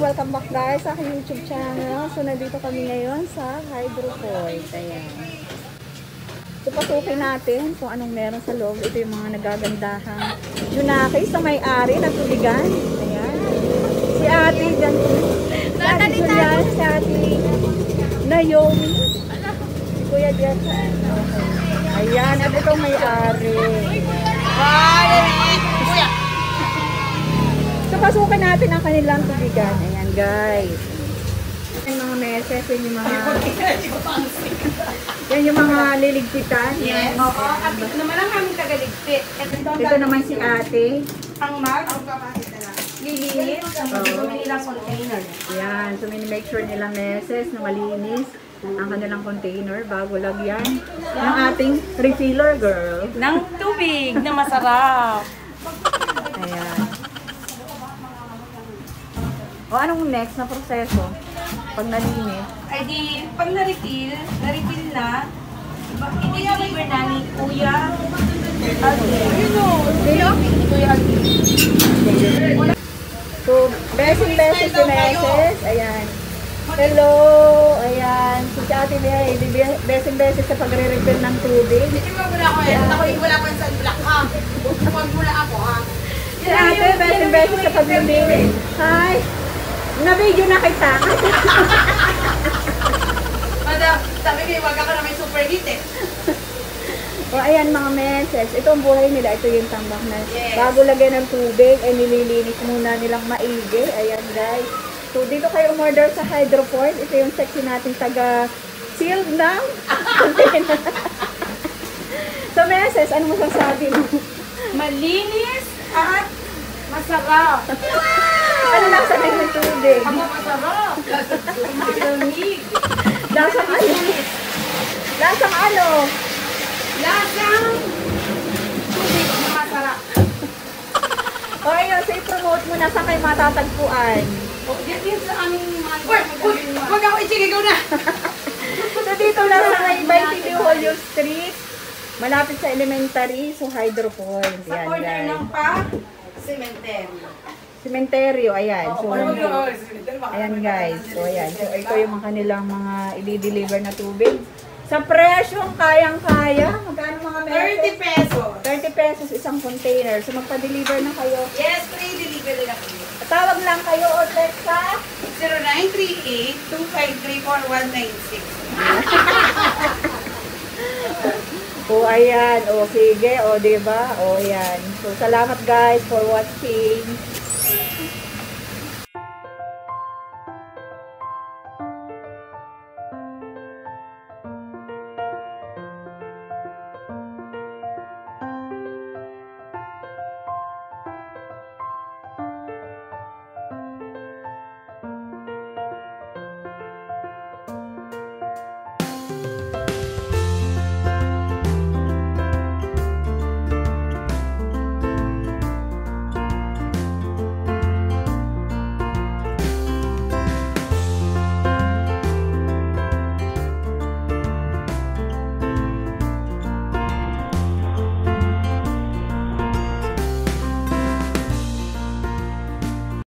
welcome back guys sa aking YouTube channel. So nandito kami ngayon sa Hydro Point. Ayan. So pasukin natin kung anong meron sa loob. Ito yung mga nagagandahang Junakis na may-ari ng tubigan. Ayan. Si ate dyan. Si ate Julian, si ate Naomi. Si Kuya dyan. Ayan, at itong may-ari. Kuya! So, pasukin natin ang kanilang tubigan. Ayan, guys. Yan mga meses, yan yung mga... yan yung mga liligpitan. Yes. Oo, at ito naman ang aming tagaligpit. Ito naman si ate. Ang mag, lilinis, ang magdumi nilang container. Ayan, so make sure nilang meses na malinis ang kanilang container bago lagyan ng ating refiller, girl. Ng tubig na masarap. Ayan. O, anong next na proseso? Pag nalinis? Ay di, pag na-refill na, i-deliver na ni Kuya Alvin. Sino? Kuya Alvin. So, beses si meses. Ayan. Hello! Ayan. Si Ate Bea, beses sa pagre-refill ng tubig. Hindi mo muna ako eh. Ako yung wala pa sa black ha. Huwag muna ako ha. Si Ate, beses sa paglilinis. Hi! Na-video na kita. Madam, sabi kayo, wag ako na may super heat eh. O, ayan mga meses. Ito ang buhay nila. Ito yung tambak na. Yes. Bago lagyan ng tubig, ay nililinis muna nilang maigi. Ayan guys. So, dito kayo umorder sa Hydro Point. Ito yung section natin taga-sealed ng container. So, meses, ano masasabi mo? Malinis at masarap. Ano nasa na yung tubig? Ang masarap. Malamig. Lasang ano? Lasang ano? Lasang tubig na masarap. O, ayun. So, i-promote mo na saan kayo matatagpuan. O, yan sa aming mga... Huwag ako ichigigaw na. So, dito lang sa may Bayti Holyoke Street. Malapit sa elementary. So, Hydro Point. Sa Yan, corner guys. ng cemetery. Cementerio, ayan. So, Cemetery. ayan guys. So, ayan. So, ito yung mga kanilang mga i-deliver na tubig. Sa presyong kayang-kaya. Magkano mga meses? 30 pesos. 30 pesos isang container. So, magpa-deliver na kayo. Yes, free delivery na kayo. Tawag lang kayo o text sa 0938-253-4196. O, ayan. O, sige. O, diba? O, ayan. So, salamat guys for watching.